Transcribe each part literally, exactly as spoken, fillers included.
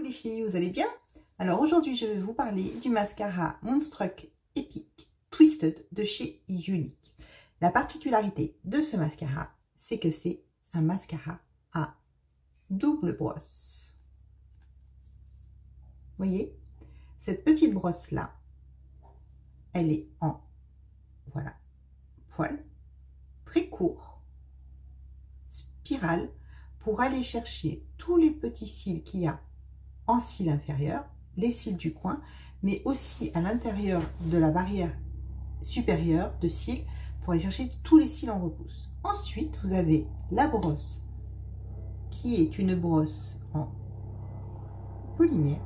les filles, vous allez bien? Alors aujourd'hui je vais vous parler du mascara Moonstruck Epic Twisted de chez Younique. La particularité de ce mascara, c'est que c'est un mascara à double brosse. Vous voyez, cette petite brosse là, elle est en voilà poil très court, spirale, pour aller chercher tous les petits cils qu'il y a en cils inférieurs, les cils du coin, mais aussi à l'intérieur de la barrière supérieure de cils pour aller chercher tous les cils en repousse. Ensuite, vous avez la brosse qui est une brosse en polymère,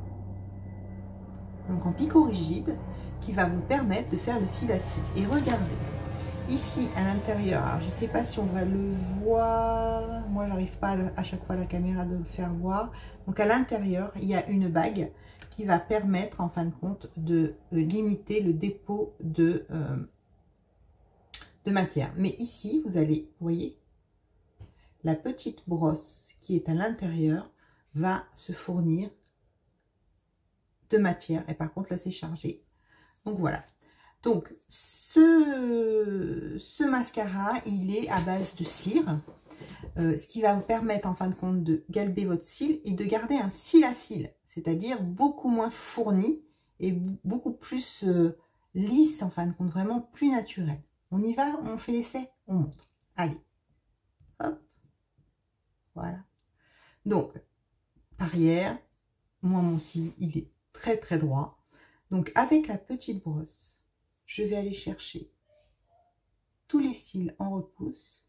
donc en picot rigide, qui va vous permettre de faire le cil à cils. Et regardez, ici à l'intérieur, alors je ne sais pas si on va le voir, moi j'arrive pas à chaque fois à la caméra de le faire voir. Donc à l'intérieur, il y a une bague qui va permettre en fin de compte de euh, limiter le dépôt de, euh, de matière. Mais ici, vous allez, vous voyez, la petite brosse qui est à l'intérieur va se fournir de matière. Et par contre là c'est chargé. Donc voilà. Donc, ce, ce mascara, il est à base de cire, euh, ce qui va vous permettre, en fin de compte, de galber votre cil et de garder un cil à cil, c'est-à-dire beaucoup moins fourni et beaucoup plus euh, lisse, en fin de compte, vraiment plus naturel. On y va, on fait l'essai, on montre. Allez, hop, voilà. Donc, arrière, moi, mon cil, il est très, très droit. Donc, avec la petite brosse, je vais aller chercher tous les cils en repousse.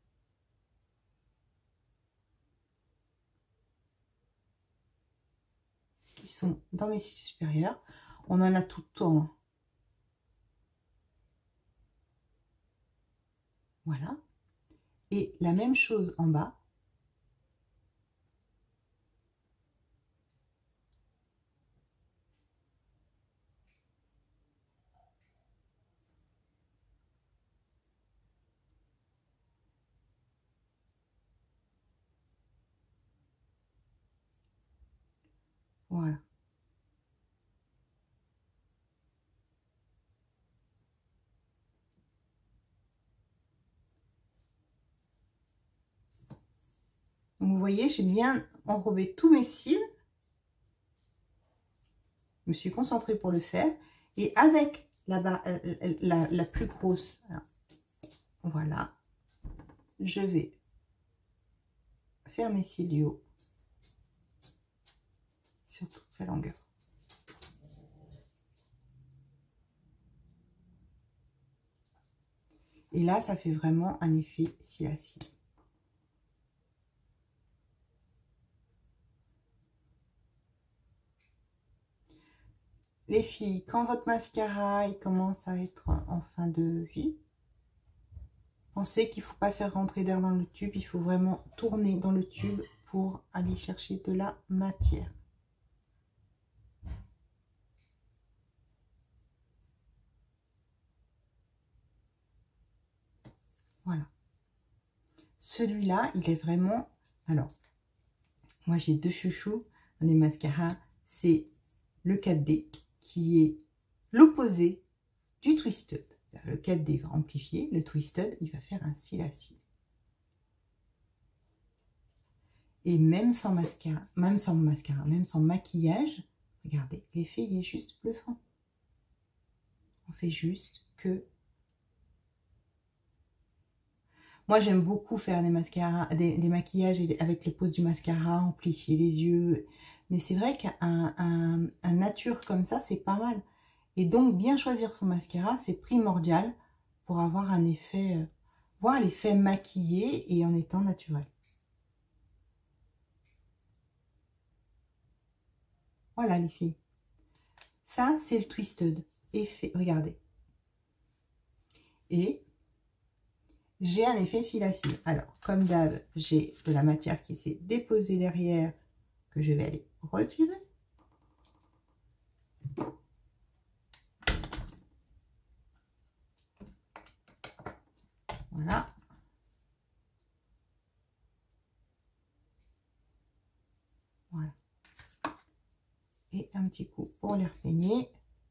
Qui sont dans mes cils supérieurs. On en a tout en. Voilà. Et la même chose en bas. Voilà. Donc vous voyez, j'ai bien enrobé tous mes cils. Je me suis concentrée pour le faire. Et avec la, la, la plus grosse, alors, voilà, je vais faire mes cils du haut sur toute sa longueur. Et là, ça fait vraiment un effet cil à cils. Les filles, quand votre mascara il commence à être en fin de vie, pensez qu'il ne faut pas faire rentrer d'air dans le tube. Il faut vraiment tourner dans le tube pour aller chercher de la matière. Voilà. Celui-là, il est vraiment... Alors, moi j'ai deux chouchous dans les mascaras. C'est le quatre D qui est l'opposé du Twisted. Le quatre D va amplifier, le Twisted, il va faire un cil à cils. Et même sans mascara, même sans mascara, même sans maquillage, regardez, l'effet il est juste bluffant. On fait juste que... Moi, j'aime beaucoup faire des mascaras, des, des maquillages avec le pose du mascara, amplifier les yeux. Mais c'est vrai qu'un un, un nature comme ça, c'est pas mal. Et donc, bien choisir son mascara, c'est primordial pour avoir un effet, euh, voir l'effet maquillé et en étant naturel. Voilà les filles. Ça, c'est le Twisted. Effet, regardez. Et j'ai un effet cil à cils. Alors, comme d'hab, j'ai de la matière qui s'est déposée derrière, que je vais aller retirer. Voilà. Voilà. Et un petit coup pour les repeigner.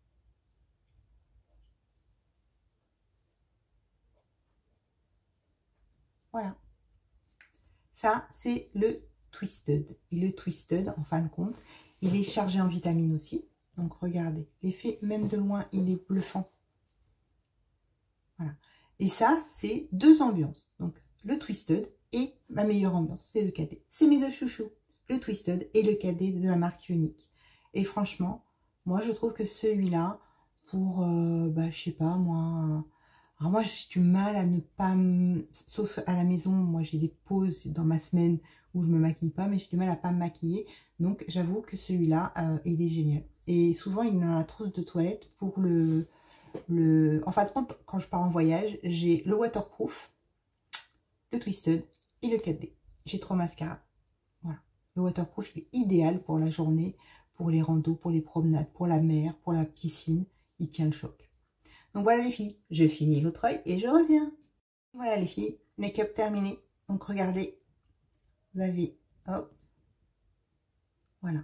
Voilà. Ça, c'est le Twisted. Et le Twisted, en fin de compte, il est chargé en vitamines aussi. Donc, regardez, l'effet, même de loin, il est bluffant. Voilà. Et ça, c'est deux ambiances. Donc, le Twisted et ma meilleure ambiance, c'est le cadet. C'est mes deux chouchous, le Twisted et le cadet de la marque Unique. Et franchement, moi, je trouve que celui-là, pour, euh, bah, je sais pas, moi... Alors moi, j'ai du mal à ne pas... Me... Sauf à la maison, moi, j'ai des pauses dans ma semaine où je me maquille pas, mais j'ai du mal à pas me maquiller. Donc, j'avoue que celui-là, euh, il est génial. Et souvent, il a la trousse de toilette pour le... le... En fin de compte, quand je pars en voyage, j'ai le waterproof, le Twisted et le quatre D. J'ai trois mascaras. Voilà. Le waterproof, il est idéal pour la journée, pour les randos, pour les promenades, pour la mer, pour la piscine. Il tient le choc. Donc voilà les filles, je finis l'autre œil et je reviens. Voilà les filles, make-up terminé. Donc regardez, vous avez, hop, voilà.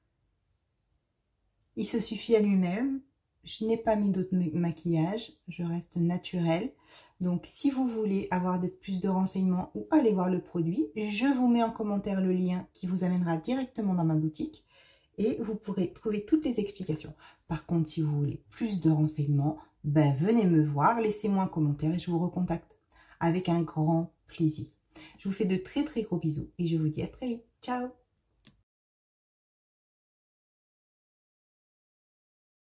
Il se suffit à lui-même. Je n'ai pas mis d'autres maquillage, je reste naturelle. Donc si vous voulez avoir de, plus de renseignements ou aller voir le produit, je vous mets en commentaire le lien qui vous amènera directement dans ma boutique. Et vous pourrez trouver toutes les explications. Par contre, si vous voulez plus de renseignements, ben, venez me voir, laissez-moi un commentaire et je vous recontacte avec un grand plaisir. Je vous fais de très très gros bisous et je vous dis à très vite. Ciao!